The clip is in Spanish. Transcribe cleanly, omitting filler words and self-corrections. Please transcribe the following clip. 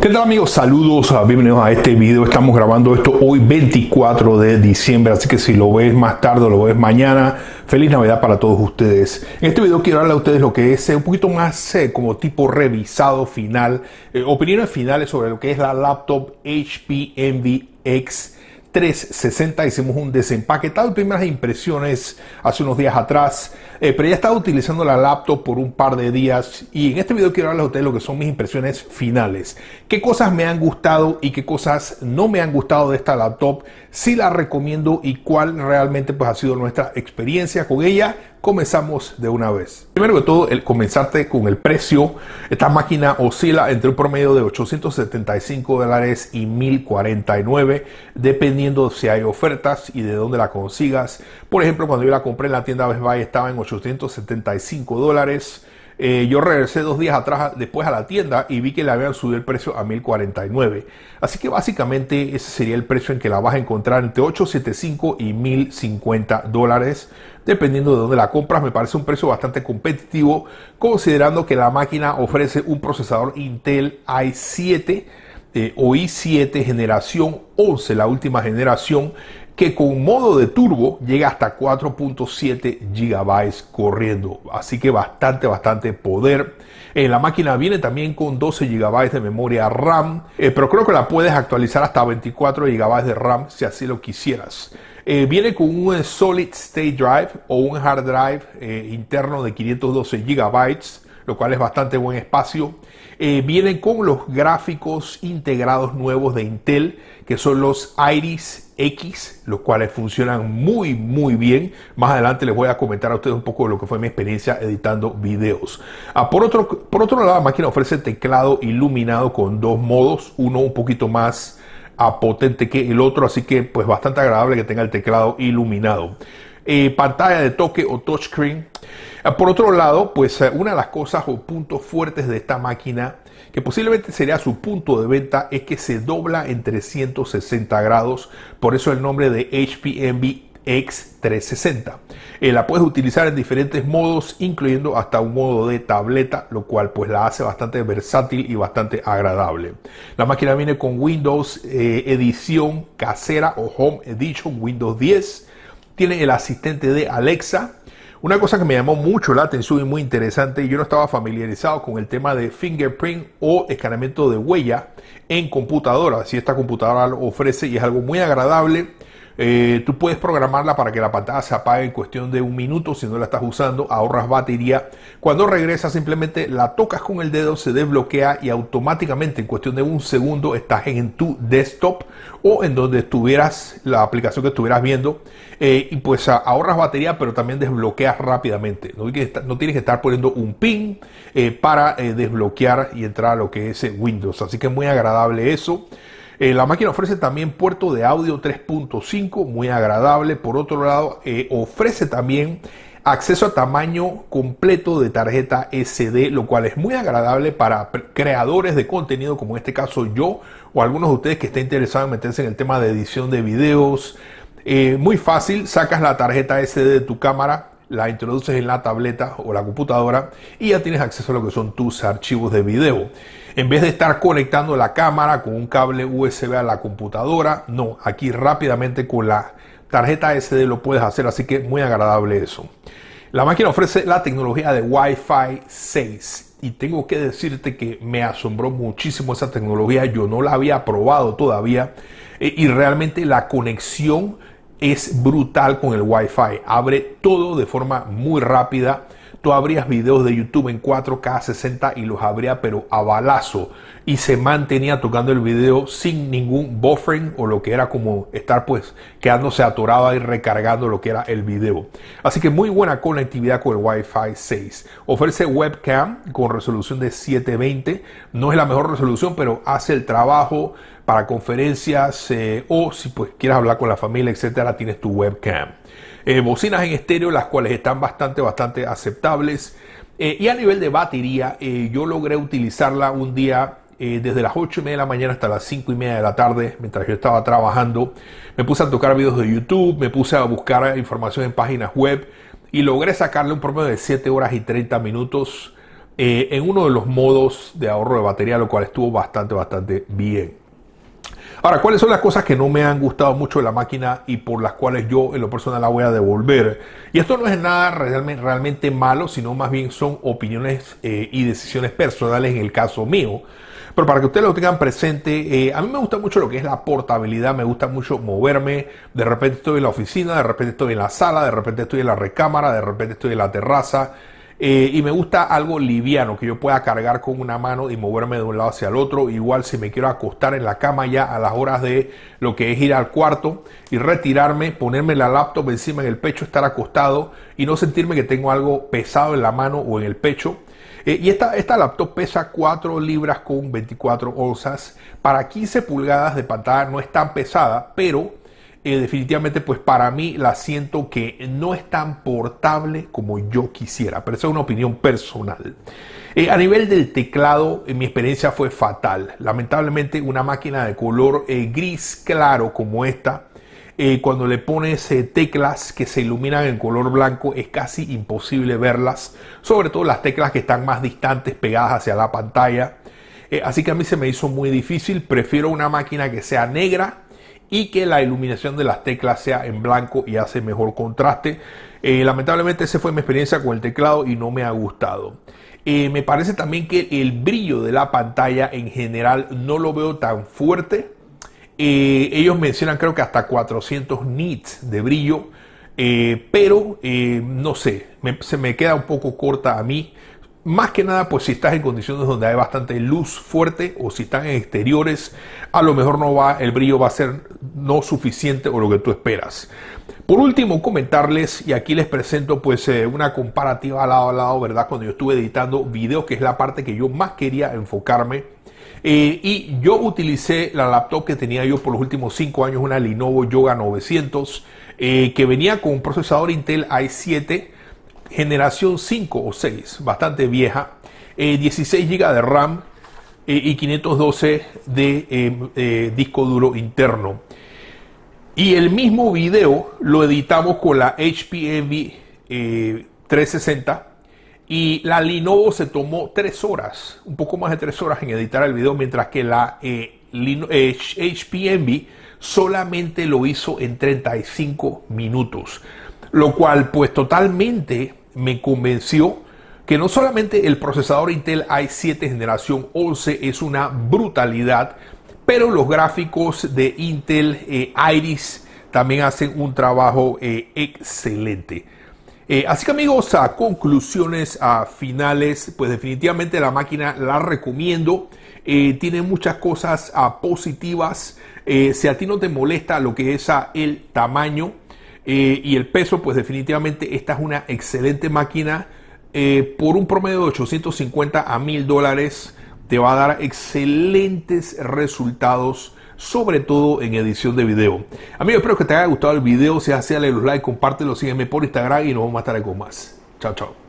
¿Qué tal, amigos? Saludos, bienvenidos a este video. Estamos grabando esto hoy 24 de diciembre, así que si lo ves más tarde o lo ves mañana, feliz Navidad para todos ustedes. En este video quiero hablarle a ustedes lo que es un poquito más como tipo revisado final, opiniones finales sobre lo que es la laptop HP Envy X360. Hicimos un desempaquetado de primeras impresiones hace unos días atrás, pero ya he estado utilizando la laptop por un par de días y en este video quiero hablarles a ustedes lo que son mis impresiones finales. Qué cosas me han gustado y qué cosas no me han gustado de esta laptop, si la recomiendo y cuál realmente pues ha sido nuestra experiencia con ella. Comenzamos de una vez. Primero que todo, comenzarte con el precio. Esta máquina oscila entre un promedio de $875 y $1049, dependiendo si hay ofertas y de dónde la consigas. Por ejemplo, cuando yo la compré en la tienda Best Buy estaba en $875. Yo regresé 2 días atrás después a la tienda y vi que le habían subido el precio a $1049. Así que básicamente ese sería el precio en que la vas a encontrar entre $875 y $1050, dependiendo de dónde la compras. Me parece un precio bastante competitivo, considerando que la máquina ofrece un procesador Intel i7 o i7 generación 11, la última generación, que con modo de turbo llega hasta 4.7 GB corriendo, así que bastante poder. La máquina viene también con 12 GB de memoria RAM, pero creo que la puedes actualizar hasta 24 GB de RAM si así lo quisieras. Viene con un Solid State Drive o un Hard Drive interno de 512 GB, lo cual es bastante buen espacio. Viene con los gráficos integrados nuevos de Intel, que son los Iris X, los cuales funcionan muy bien. Más adelante les voy a comentar a ustedes un poco de lo que fue mi experiencia editando videos. Por otro lado, la máquina ofrece teclado iluminado con 2 modos, uno un poquito más potente que el otro, así que pues bastante agradable que tenga el teclado iluminado. Pantalla de toque o touchscreen. Por otro lado, pues una de las cosas o puntos fuertes de esta máquina, que posiblemente sería su punto de venta, es que se dobla en 360 grados, por eso el nombre de HP Envy X360. La puedes utilizar en diferentes modos, incluyendo hasta un modo de tableta, lo cual pues la hace bastante versátil y bastante agradable. La máquina viene con Windows edición casera o Home Edition, Windows 10. Tiene el asistente de Alexa. Una cosa que me llamó mucho la atención y muy interesante, yo no estaba familiarizado con el tema de fingerprint o escaneamiento de huella en computadora. Si esta computadora lo ofrece y es algo muy agradable. Tú puedes programarla para que la pantalla se apague en cuestión de 1 minuto. Si no la estás usando, ahorras batería. Cuando regresas, simplemente la tocas con el dedo, se desbloquea y automáticamente en cuestión de 1 segundo estás en tu desktop o en donde estuvieras, la aplicación que estuvieras viendo, y pues ahorras batería, pero también desbloqueas rápidamente. No tienes que estar poniendo un pin para desbloquear y entrar a lo que es Windows, así que es muy agradable eso. La máquina ofrece también puerto de audio 3.5, muy agradable. Por otro lado, ofrece también acceso a tamaño completo de tarjeta SD, lo cual es muy agradable para creadores de contenido, como en este caso yo o algunos de ustedes que estén interesados en meterse en el tema de edición de videos. Muy fácil, sacas la tarjeta SD de tu cámara, la introduces en la tableta o la computadora y ya tienes acceso a lo que son tus archivos de video. En vez de estar conectando la cámara con un cable USB a la computadora, no, aquí rápidamente con la tarjeta SD lo puedes hacer, así que muy agradable eso. La máquina ofrece la tecnología de Wi-Fi 6 y tengo que decirte que me asombró muchísimo esa tecnología. Yo no la había probado todavía y realmente la conexión es brutal con el Wi-Fi. Abre todo de forma muy rápida. Tú abrías videos de YouTube en 4K 60 y los abría pero a balazo y se mantenía tocando el video sin ningún buffering o lo que era como estar pues quedándose atorado ahí recargando lo que era el video. Así que muy buena conectividad con el Wi-Fi 6. Ofrece webcam con resolución de 720. No es la mejor resolución, pero hace el trabajo para conferencias o si pues quieres hablar con la familia, etcétera, tienes tu webcam. Bocinas en estéreo, las cuales están bastante aceptables. Y a nivel de batería, yo logré utilizarla un día desde las 8:30 de la mañana hasta las 5:30 de la tarde, mientras yo estaba trabajando. Me puse a tocar videos de YouTube, me puse a buscar información en páginas web y logré sacarle un promedio de 7 horas y 30 minutos en uno de los modos de ahorro de batería, lo cual estuvo bastante bien. Ahora, ¿cuáles son las cosas que no me han gustado mucho de la máquina y por las cuales yo en lo personal la voy a devolver? Y esto no es nada realmente malo, sino más bien son opiniones y decisiones personales en el caso mío. Pero para que ustedes lo tengan presente, a mí me gusta mucho lo que es la portabilidad, me gusta mucho moverme. De repente estoy en la oficina, de repente estoy en la sala, de repente estoy en la recámara, de repente estoy en la terraza. Y me gusta algo liviano, que yo pueda cargar con una mano y moverme de un lado hacia el otro. Igual si me quiero acostar en la cama ya a las horas de lo que es ir al cuarto y retirarme, ponerme la laptop encima en el pecho, estar acostado y no sentirme que tengo algo pesado en la mano o en el pecho. Y esta laptop pesa 4 libras con 24 onzas. Para 15 pulgadas de pantalla no es tan pesada, pero definitivamente pues para mí la siento que no es tan portable como yo quisiera, pero esa es una opinión personal. A nivel del teclado, mi experiencia fue fatal. Lamentablemente una máquina de color gris claro como esta, cuando le pones teclas que se iluminan en color blanco es casi imposible verlas, sobre todo las teclas que están más distantes pegadas hacia la pantalla. Así que a mí se me hizo muy difícil. Prefiero una máquina que sea negra y que la iluminación de las teclas sea en blanco y hace mejor contraste. Lamentablemente esa fue mi experiencia con el teclado y no me ha gustado. Me parece también que el brillo de la pantalla en general no lo veo tan fuerte. Ellos mencionan creo que hasta 400 nits de brillo, pero no sé, se me queda un poco corta a mí. Más que nada, pues si estás en condiciones donde hay bastante luz fuerte o si están en exteriores, a lo mejor el brillo va a ser no suficiente o lo que tú esperas. Por último, comentarles, y aquí les presento pues una comparativa lado a lado, ¿verdad? Cuando yo estuve editando videos, que es la parte que yo más quería enfocarme. Y yo utilicé la laptop que tenía yo por los últimos 5 años, una Lenovo Yoga 900, que venía con un procesador Intel i7, generación 5 o 6, bastante vieja, 16 GB de RAM y 512 de disco duro interno. Y el mismo video lo editamos con la HP Envy 360 y la Lenovo se tomó 3 horas, un poco más de 3 horas en editar el video, mientras que la HP Envy solamente lo hizo en 35 minutos. Lo cual pues totalmente me convenció que no solamente el procesador Intel i7 generación 11 es una brutalidad, pero los gráficos de Intel Iris también hacen un trabajo excelente. Así que amigos, a conclusiones finales, pues definitivamente la máquina la recomiendo. Tiene muchas cosas positivas. Si a ti no te molesta lo que es el tamaño y el peso, pues definitivamente esta es una excelente máquina. Por un promedio de 850 a $1000 te va a dar excelentes resultados, sobre todo en edición de video. Amigos, espero que te haya gustado el video. Si es así, dale los likes, compártelo, sígueme por Instagram y nos vemos más tarde con más. Chao, chao.